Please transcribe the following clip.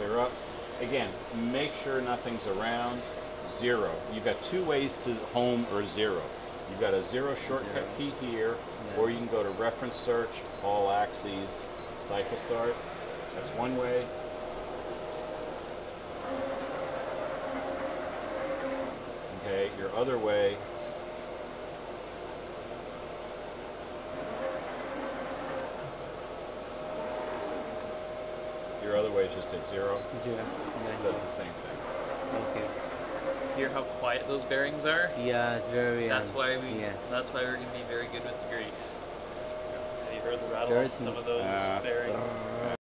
They're up. Again, make sure nothing's around. 0. You've got 2 ways to home or 0. You've got a 0 shortcut key here, or you can go to reference search, all axes, cycle start. That's one way. Okay, your other way. Your other way is just hit 0. Yeah. It does the same thing. Okay. Hear how quiet those bearings are? Yeah, it's very. That's why we. Yeah. That's why we're gonna be very good with the grease. Have you heard the rattle Very on some of those smooth. bearings?